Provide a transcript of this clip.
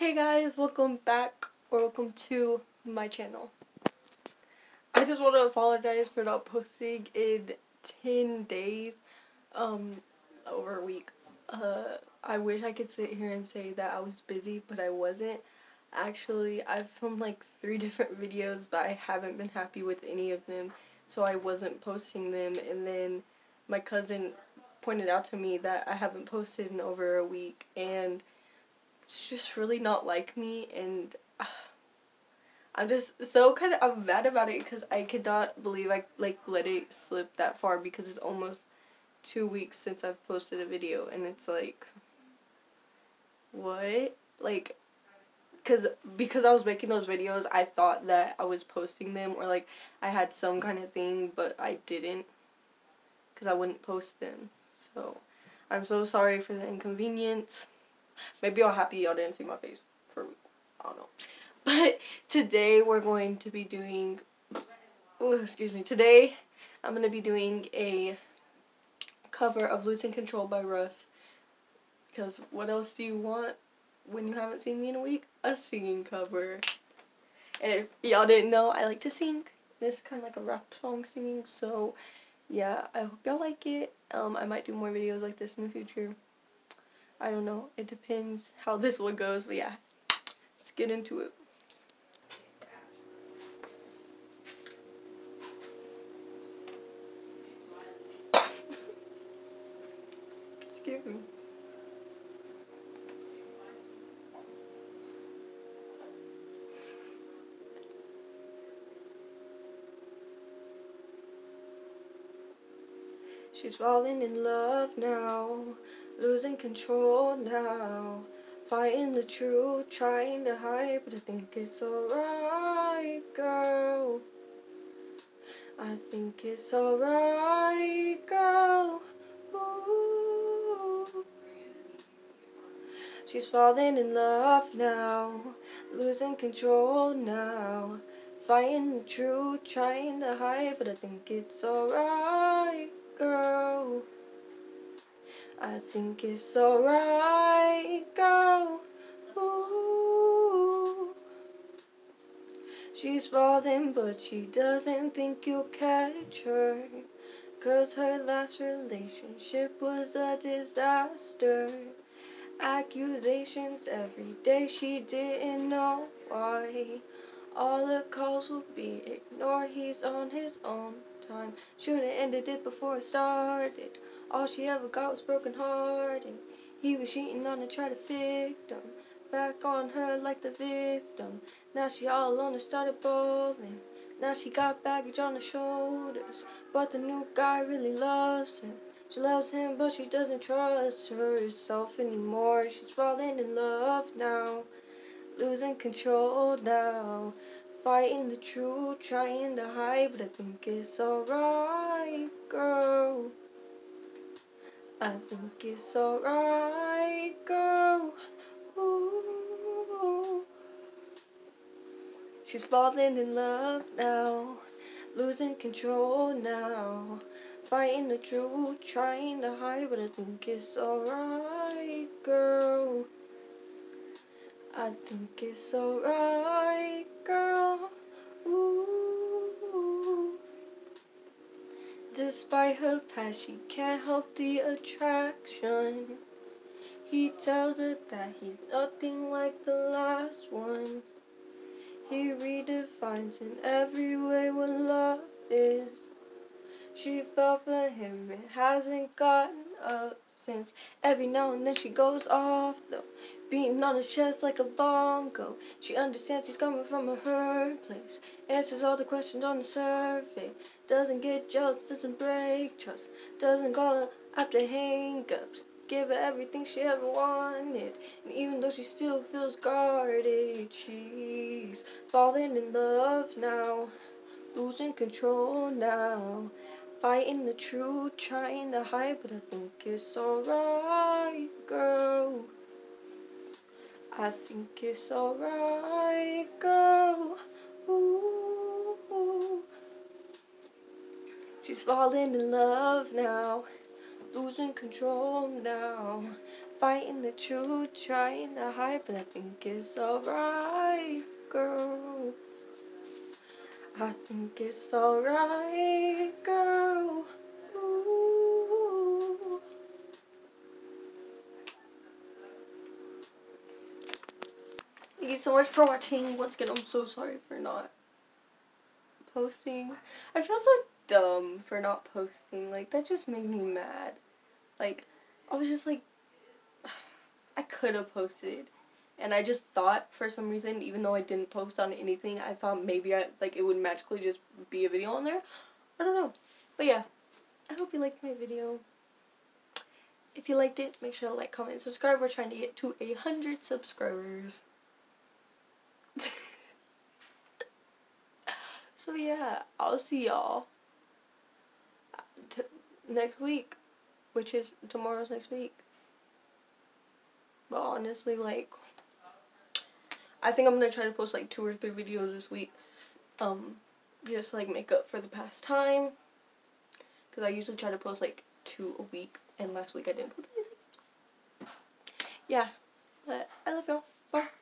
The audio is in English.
Hey guys, welcome back or welcome to my channel. I just want to apologize for not posting in 10 days, over a week. I wish I could sit here and say that I was busy, but I wasn't. Actually, I've filmed like 3 different videos, but I haven't been happy with any of them, so I wasn't posting them. And then my cousin pointed out to me that I haven't posted in over a week, and it's just really not like me, and I'm just so I'm mad about it because I could not believe I let it slip that far, because it's almost 2 weeks since I've posted a video, and it's like, what? Like, because I was making those videos, I thought that I was posting them, or like I had some kind of thing, but I didn't, because I wouldn't post them. So I'm so sorry for the inconvenience. Maybe I'll happy y'all didn't see my face for a week. I don't know. But today we're going to be doing, today I'm going to be doing a cover of Losin Control by Russ. Because what else do you want when you haven't seen me in a week? A singing cover. And if y'all didn't know, I like to sing. This is kind of like a rap song singing. So yeah, I hope y'all like it. I might do more videos like this in the future. I don't know. It depends how this one goes. But yeah, let's get into it. Excuse me. She's falling in love now, losing control now, fighting the truth, trying to hide, but I think it's alright, girl. I think it's alright, girl. Ooh. She's falling in love now, losing control now, fighting the truth, trying to hide, but I think it's alright, girl. I think it's alright, girl. Ooh. She's falling, but she doesn't think you'll catch her, 'cause her last relationship was a disaster. Accusations every day, she didn't know why. All the calls will be ignored, he's on his own time. Should've ended it before it started. All she ever got was broken hearted. He was cheating on her, tried to victim. Back on her like the victim. Now she all alone and started bawling. Now she got baggage on her shoulders, but the new guy really loves him. She loves him, but she doesn't trust herself anymore. She's falling in love now, losing control now, fighting the truth, trying to hide, but I think it's alright, girl. I think it's alright, girl. Ooh. She's falling in love now, losing control now, fighting the truth, trying to hide, but I think it's alright, girl. I think it's alright, girl. Ooh. Despite her past, she can't help the attraction. He tells her that he's nothing like the last one. He redefines in every way what love is. She fell for him, it hasn't gotten up since. Every now and then she goes off though, beating on his chest like a bongo. She understands he's coming from a hurt place, answers all the questions on the surface. Doesn't get jealous, doesn't break trust, doesn't call her after hang-ups. Give her everything she ever wanted, and even though she still feels guarded, she's falling in love now, losing control now, fighting the truth, trying to hide, but I think it's alright, girl. I think it's alright, girl. Ooh. She's falling in love now, losing control now, fighting the truth, trying to hide, but I think it's alright, girl. I think it's alright, girl. Ooh. Thank you so much for watching. Once again, I'm so sorry for not posting. I feel so dumb for not posting. Like, that just made me mad. Like, I was just like, I could have posted. And I just thought, for some reason, even though I didn't post on anything, I thought maybe it would magically just be a video on there. I don't know. But yeah, I hope you liked my video. If you liked it, make sure to like, comment, and subscribe. We're trying to get to 100 subscribers. So yeah, I'll see y'all next week, which is tomorrow's next week. But honestly, like, I think I'm gonna try to post like 2 or 3 videos this week. Just like make up for the past time. Because I usually try to post like 2 a week. And last week I didn't post anything. Yeah. But I love y'all. Bye.